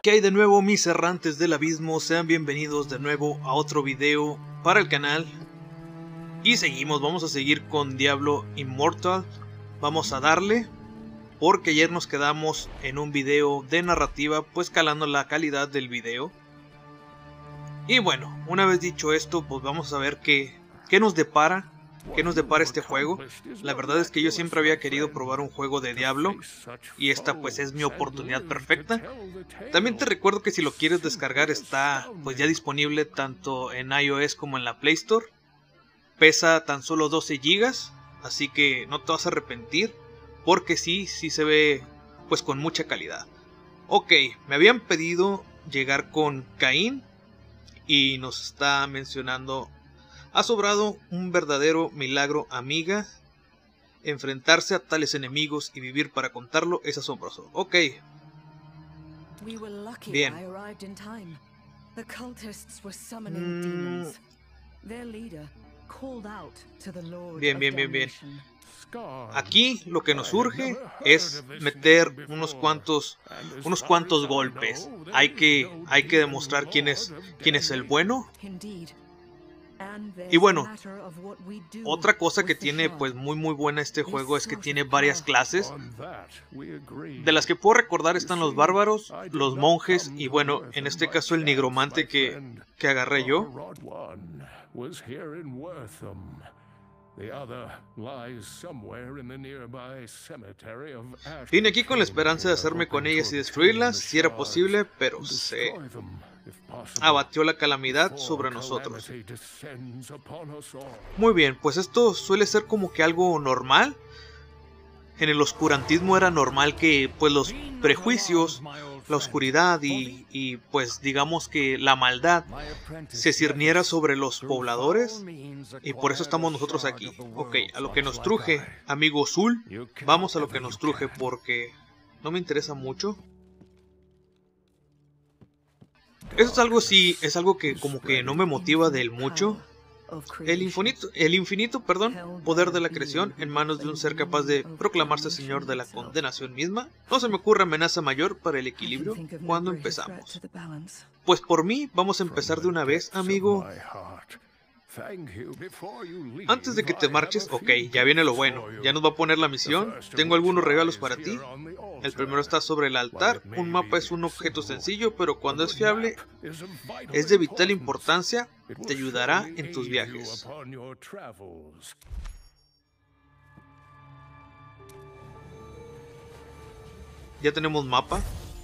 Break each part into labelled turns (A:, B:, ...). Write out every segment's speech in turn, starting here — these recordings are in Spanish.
A: ¿Qué hay de nuevo, mis errantes del abismo? Sean bienvenidos de nuevo a otro video para el canal. Y vamos a seguir con Diablo Immortal. Vamos a darle, porque ayer nos quedamos en un video de narrativa, pues calando la calidad del video. Y bueno, una vez dicho esto, pues vamos a ver qué nos depara. ¿Qué nos depara este juego? La verdad es que yo siempre había querido probar un juego de Diablo, y esta pues es mi oportunidad perfecta. También te recuerdo que si lo quieres descargar está pues ya disponible tanto en iOS como en la Play Store. Pesa tan solo 12 GB, así que no te vas a arrepentir, porque sí se ve pues con mucha calidad. Ok, me habían pedido llegar con Caín y nos está mencionando: ha sobrado un verdadero milagro, amiga. Enfrentarse a tales enemigos y vivir para contarlo es asombroso. Ok. Bien. Bien. Aquí lo que nos urge es meter unos cuantos golpes. Hay que demostrar quién es el bueno. Y bueno, otra cosa que tiene pues muy buena este juego es que tiene varias clases. De las que puedo recordar están los bárbaros, los monjes y bueno, en este caso el nigromante que agarré yo. Vine aquí con la esperanza de hacerme con ellas y destruirlas, si era posible, pero se abatió la calamidad sobre nosotros. Muy bien, pues esto suele ser como que algo normal. En el oscurantismo era normal que pues los prejuicios, la oscuridad y pues digamos que la maldad se cirniera sobre los pobladores, y por eso estamos nosotros aquí. Ok, a lo que nos truje, amigo Zul, vamos a lo que nos truje porque no me interesa mucho. Eso es algo que como que no me motiva del mucho. El infinito, poder de la creación en manos de un ser capaz de proclamarse señor de la condenación misma. No se me ocurre amenaza mayor para el equilibrio. ¿Cuándo empezamos? Pues por mí, vamos a empezar de una vez, amigo. Antes de que te marches, ok, ya viene lo bueno. Ya nos va a poner la misión. Tengo algunos regalos para ti. El primero está sobre el altar. Un mapa es un objeto sencillo, pero cuando es fiable, es de vital importancia. Te ayudará en tus viajes. Ya tenemos mapa.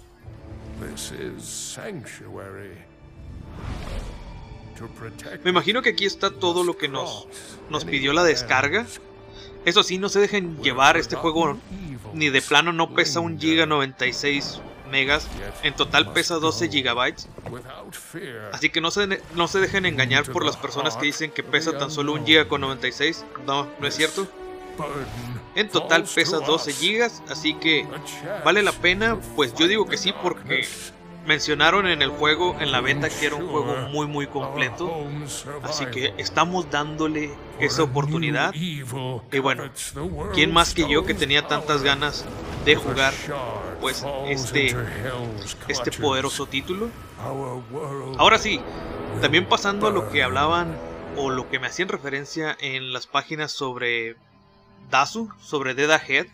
A: Me imagino que aquí está todo lo que nos pidió la descarga. Eso sí, no se dejen llevar, este juego ni de plano no pesa 1 GB 96 megas, en total pesa 12 GB. Así que no se dejen engañar por las personas que dicen que pesa tan solo 1 GB con 96. No es cierto. En total pesa 12 GB, así que vale la pena. Pues yo digo que sí, porque mencionaron en el juego, en la beta, que era un juego muy completo. Así que estamos dándole esa oportunidad. Y bueno, ¿quién más que yo que tenía tantas ganas de jugar pues este poderoso título? Ahora sí, también pasando a lo que hablaban o lo que me hacían referencia en las páginas sobre Dazu, sobre Dead Ahead.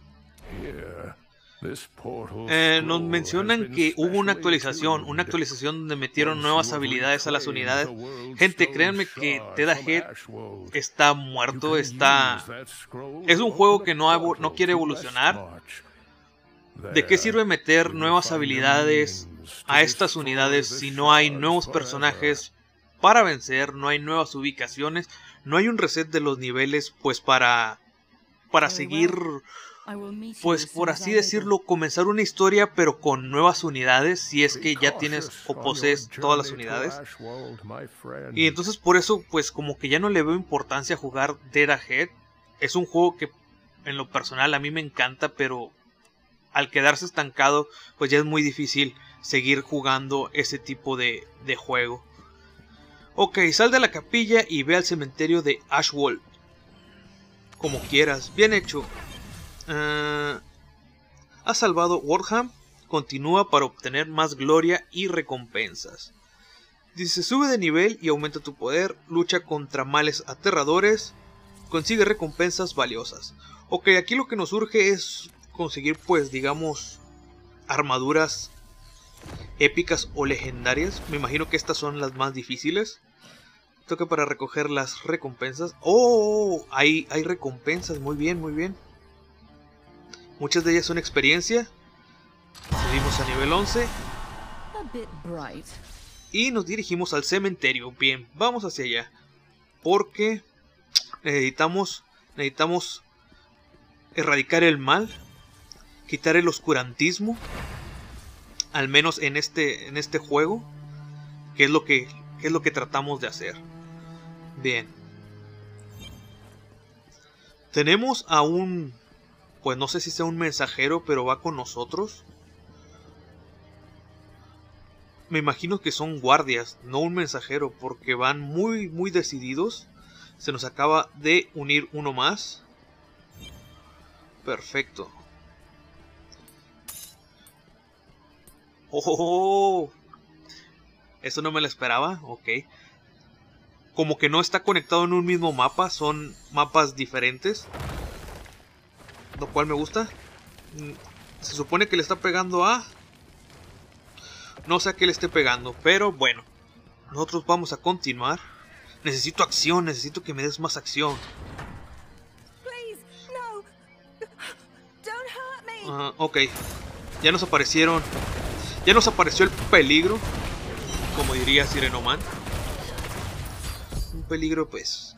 A: Nos mencionan que hubo una actualización donde metieron nuevas habilidades a las unidades. Gente, créanme que Dead Ahead está muerto, es un juego que no quiere evolucionar. ¿De qué sirve meter nuevas habilidades a estas unidades si no hay nuevos personajes para vencer, no hay nuevas ubicaciones, no hay un reset de los niveles pues para seguir, pues por así decirlo, comenzar una historia pero con nuevas unidades, si es que ya tienes o posees todas las unidades? Y entonces por eso pues como que ya no le veo importancia a jugar Dead Ahead. Es un juego que en lo personal a mí me encanta, pero al quedarse estancado pues ya es muy difícil seguir jugando ese tipo de juego. Ok, sal de la capilla y ve al cementerio de Ashwold. Como quieras, bien hecho. ¿Has salvado Wortham? continúa para obtener más gloria y recompensas. Dice, sube de nivel y aumenta tu poder, lucha contra males aterradores, consigue recompensas valiosas. Ok, aquí lo que nos urge es conseguir, pues, digamos, armaduras épicas o legendarias. Me imagino que estas son las más difíciles. Toca para recoger las recompensas. ¡Oh! Hay recompensas, muy bien, muy bien. Muchas de ellas son experiencia. Subimos a nivel 11. Y nos dirigimos al cementerio. Bien, vamos hacia allá. Porque necesitamos erradicar el mal. Quitar el oscurantismo. Al menos en este juego. Que es lo que tratamos de hacer. Bien. Tenemos a un... Pues no sé si sea un mensajero, pero va con nosotros. Me imagino que son guardias, no un mensajero, porque van muy, muy decididos. Se nos acaba de unir uno más. Perfecto. ¡Oh! Eso no me lo esperaba, ok. Como que no está conectado en un mismo mapa, son mapas diferentes. Lo cual me gusta. Se supone que le está pegando a... No sé a qué le esté pegando, pero bueno. Nosotros vamos a continuar. Necesito acción, necesito que me des más acción. Ok. Ya nos aparecieron. Ya nos apareció el peligro. Como diría Sirenoman. Un peligro pues...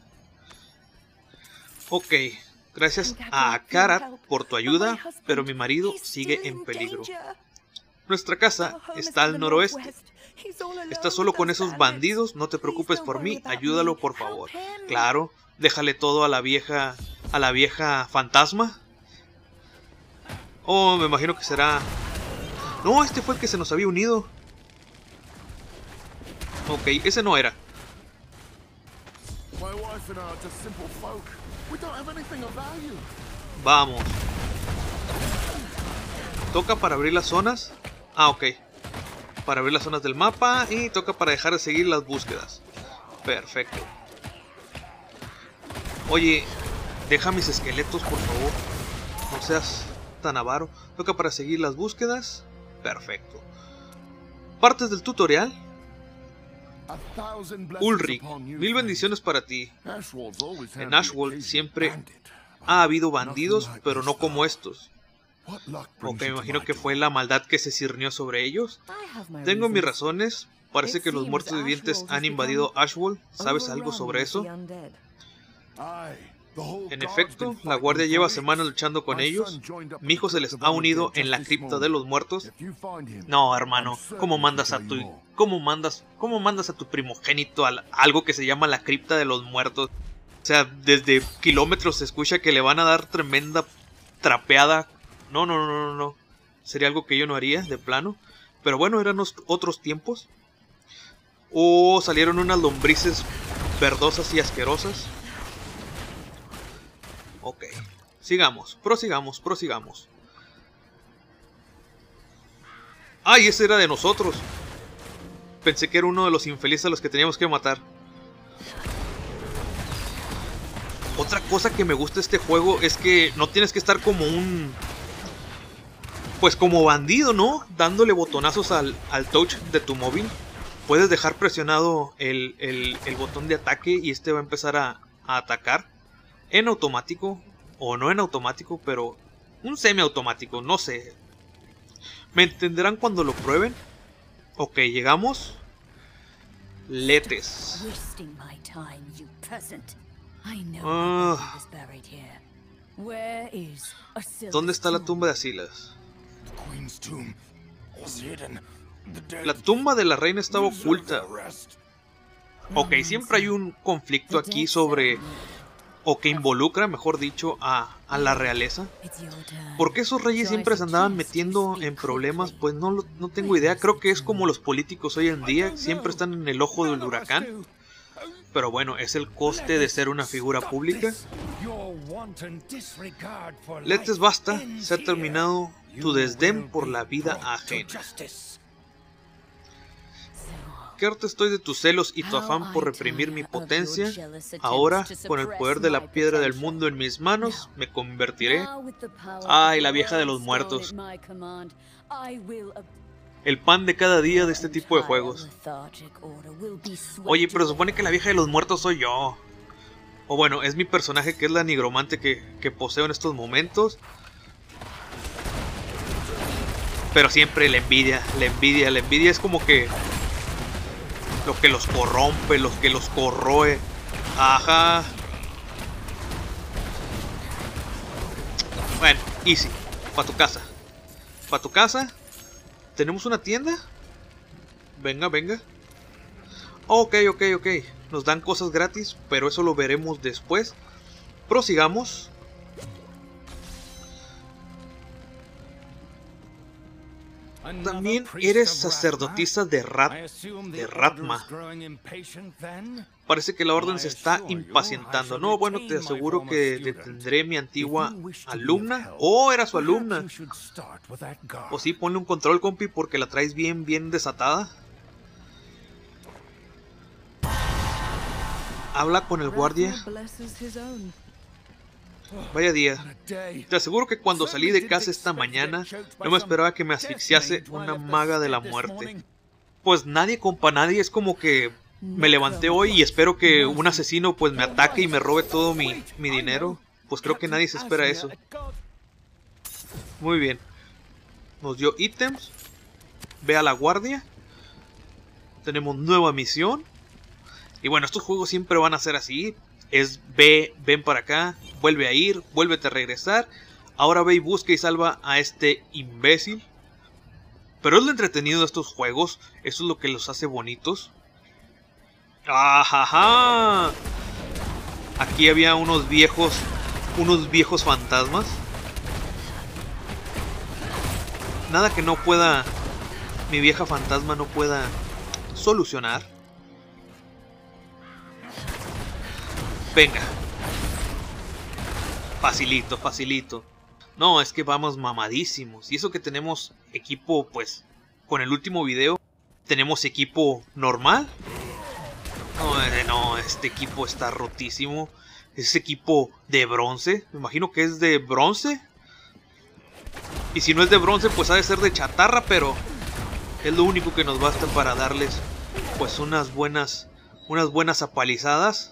A: Ok. Gracias a Karat por tu ayuda, pero mi marido sigue en peligro. Nuestra casa está al noroeste. Está solo con esos bandidos, no te preocupes por mí, ayúdalo por favor. Claro, déjale todo a la vieja fantasma. Oh, me imagino que será... No, este fue el que se nos había unido. Ok, ese no era. Vamos. Toca para abrir las zonas. Ah, ok. Para abrir las zonas del mapa. Y toca para dejar de seguir las búsquedas. Perfecto. Oye, deja mis esqueletos, por favor. No seas tan avaro. Toca para seguir las búsquedas. Perfecto. Partes del tutorial. Ulrich, 1000 bendiciones para ti. En Ashwold siempre ha habido bandidos, pero no como estos. Ok, me imagino que fue la maldad que se cirnió sobre ellos. Tengo mis razones. Parece que los muertos vivientes han invadido Ashwold. ¿Sabes algo sobre eso? En efecto, la guardia lleva semanas luchando con ellos. Mi hijo se les ha unido en la cripta de los muertos. No, hermano, ¿cómo mandas a tu primogénito a algo que se llama la cripta de los muertos? O sea, desde kilómetros se escucha que le van a dar tremenda trapeada. No. Sería algo que yo no haría, de plano. Pero bueno, eran otros tiempos. O salieron unas lombrices verdosas y asquerosas. Ok, prosigamos. ¡Ay, ese era de nosotros! Pensé que era uno de los infelices a los que teníamos que matar. Otra cosa que me gusta de este juego es que no tienes que estar como pues como bandido, ¿no? Dándole botonazos al touch de tu móvil. Puedes dejar presionado el botón de ataque y este va a empezar a atacar. En automático, o no en automático, pero un semiautomático, no sé. ¿Me entenderán cuando lo prueben? Ok, llegamos. Letes. ¿Dónde está la tumba de Asilas? La tumba de la reina estaba oculta. Ok, siempre hay un conflicto aquí sobre... O que involucra, mejor dicho, a la realeza. ¿Por qué esos reyes siempre se andaban metiendo en problemas? Pues no tengo idea. Creo que es como los políticos hoy en día. Siempre están en el ojo del huracán. Pero bueno, es el coste de ser una figura pública. Letes, basta, se ha terminado tu desdén por la vida ajena. Qué harto estoy de tus celos y tu afán por reprimir mi potencia. Ahora, con el poder de la piedra del mundo en mis manos, me convertiré... ¡Ay, la vieja de los muertos! El pan de cada día de este tipo de juegos. Oye, pero supone que la vieja de los muertos soy yo. O bueno, es mi personaje, que es la nigromante que poseo en estos momentos. Pero siempre la envidia es como que lo que los corrompe, lo que los corroe. Ajá. Bueno, easy. Pa' tu casa. Pa' tu casa. ¿Tenemos una tienda? Venga, venga. Ok. Nos dan cosas gratis, pero eso lo veremos después. Prosigamos. También eres sacerdotisa de Ratma. Parece que la orden se está impacientando. No, bueno, te aseguro que detendré mi antigua alumna. Oh, era su alumna. O sí, ponle un control, compi, porque la traes bien desatada. Habla con el guardia. Vaya día. Te aseguro que cuando salí de casa esta mañana no me esperaba que me asfixiase una maga de la muerte. Pues nadie, compa, nadie. Es como que me levanté hoy y espero que un asesino pues me ataque y me robe todo mi dinero. Pues creo que nadie se espera eso. Muy bien. Nos dio ítems. Ve a la guardia. Tenemos nueva misión. Y bueno, estos juegos siempre van a ser así. Es ve, ven para acá, vuelve a ir, vuélvete a regresar. Ahora ve y busca y salva a este imbécil. Pero es lo entretenido de estos juegos. Eso es lo que los hace bonitos. ¡Ajaja! Aquí había unos viejos fantasmas. Nada que no pueda, mi vieja fantasma no pueda solucionar. Venga. Facilito. No, es que vamos mamadísimos. Y eso que tenemos equipo, pues, con el último video, tenemos equipo normal. No, este equipo está rotísimo. Es equipo de bronce. Me imagino que es de bronce. Y si no es de bronce, pues ha de ser de chatarra, pero es lo único que nos basta para darles, pues, unas buenas apalizadas.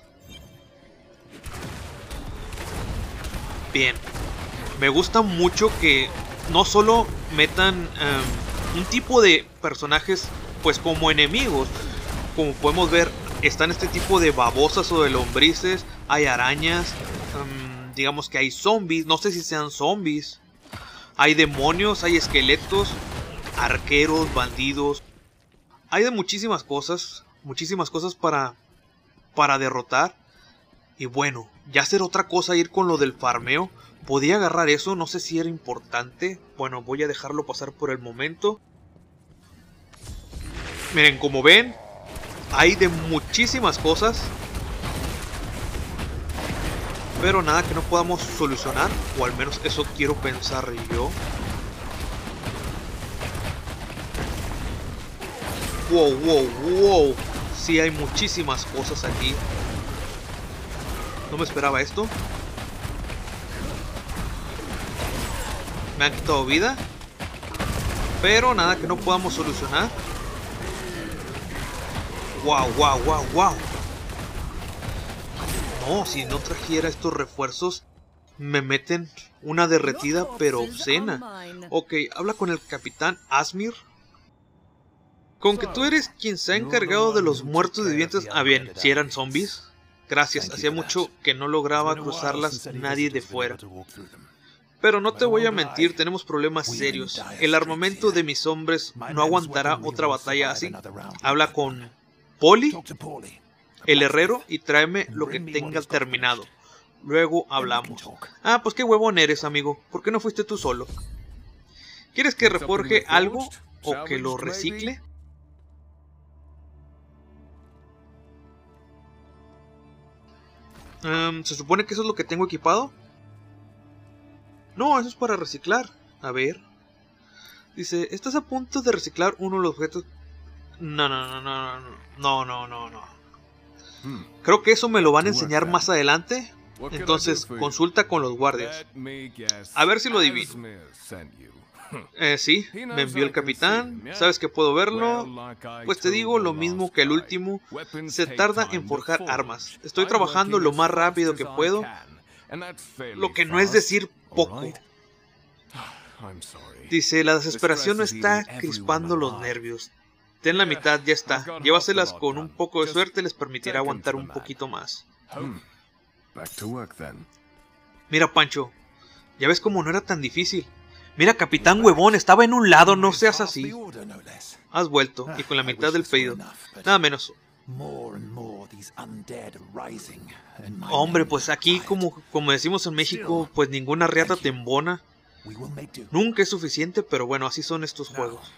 A: Bien, me gusta mucho que no solo metan un tipo de personajes pues como enemigos. Como podemos ver, están este tipo de babosas o de lombrices, hay arañas, digamos que hay zombies, no sé si sean zombies, hay demonios, hay esqueletos, arqueros, bandidos, hay de muchísimas cosas para derrotar. Y bueno, ya será otra cosa ir con lo del farmeo. Podía agarrar eso, no sé si era importante. Bueno, voy a dejarlo pasar por el momento. Miren, como ven, hay de muchísimas cosas. Pero nada que no podamos solucionar. O al menos eso quiero pensar yo. Wow. Sí, hay muchísimas cosas aquí. No me esperaba esto. Me han quitado vida. Pero nada que no podamos solucionar. Wow. No, si no trajera estos refuerzos, me meten una derretida pero obscena. Ok, habla con el capitán Asmir. Con que tú eres quien se ha encargado de los muertos vivientes. Ah, bien, si eran zombies. Gracias, hacía mucho que no lograba cruzarlas nadie de fuera. Pero no te voy a mentir, tenemos problemas serios. El armamento de mis hombres no aguantará otra batalla así. Habla con Poli, el herrero, y tráeme lo que tenga terminado. Luego hablamos. Ah, pues qué huevón eres, amigo. ¿Por qué no fuiste tú solo? ¿Quieres que reforje algo o que lo recicle? ¿Se supone que eso es lo que tengo equipado? No, eso es para reciclar. A ver. Dice, estás a punto de reciclar uno de los objetos. No. Creo que eso me lo van a enseñar más adelante. Entonces, consulta con los guardias. A ver si lo adivino. Sí, me envió el capitán. ¿Sabes que puedo verlo? Pues te digo lo mismo que el último. Se tarda en forjar armas. Estoy trabajando lo más rápido que puedo. Lo que no es decir poco. Dice, la desesperación me está crispando los nervios. Ten la mitad, ya está. Llévaselas con un poco de suerte, les permitirá aguantar un poquito más. Mira, Pancho, ya ves cómo no era tan difícil. Mira, capitán huevón, estaba en un lado, no seas así. Has vuelto, y con la mitad del pedido. Nada menos. Hombre, pues aquí, como decimos en México, pues ninguna riata te embona. Nunca es suficiente, pero bueno, así son estos juegos.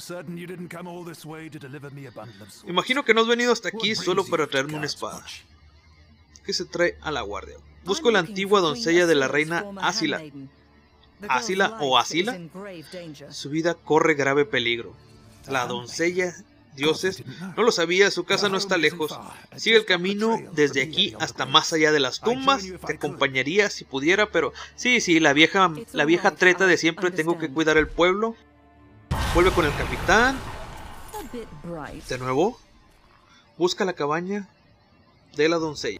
A: Imagino que no has venido hasta aquí solo para traerme una espada. ¿Qué se trae a la guardia? Busco la antigua doncella de la reina Asila. ¿Asila o Asila? Su vida corre grave peligro. La doncella, dioses, no lo sabía, su casa no está lejos. Sigue el camino desde aquí hasta más allá de las tumbas. Te acompañaría si pudiera, pero... Sí, la vieja treta de siempre, tengo que cuidar el pueblo. Vuelve con el capitán. De nuevo. Busca la cabaña de la doncella.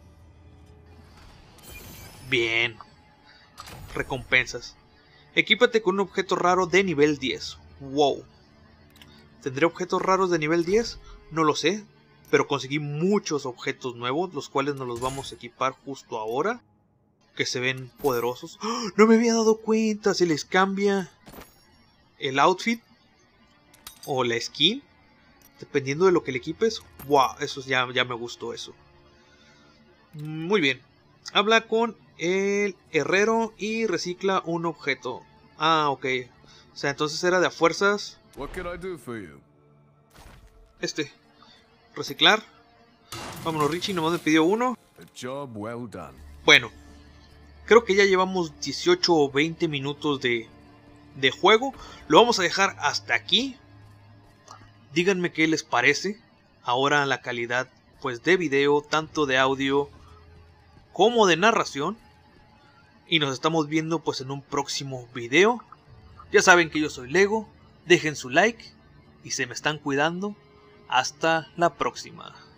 A: Bien. Recompensas. Equípate con un objeto raro de nivel 10. Wow. ¿Tendré objetos raros de nivel 10? No lo sé. Pero conseguí muchos objetos nuevos, los cuales nos los vamos a equipar justo ahora. Que se ven poderosos. ¡Oh! No me había dado cuenta. Se les cambia el outfit o la skin, dependiendo de lo que le equipes. Wow, eso ya me gustó eso. Muy bien. Habla con el herrero y recicla un objeto. Ah, ok. O sea, entonces era de a fuerzas. Reciclar. Vámonos, Richie, nomás me pidió uno. Bueno. Creo que ya llevamos 18 o 20 minutos de juego. Lo vamos a dejar hasta aquí. Díganme qué les parece. Ahora la calidad pues de video, tanto de audio como de narración. Y nos estamos viendo pues en un próximo video. Ya saben que yo soy Lego. Dejen su like y se me están cuidando. Hasta la próxima.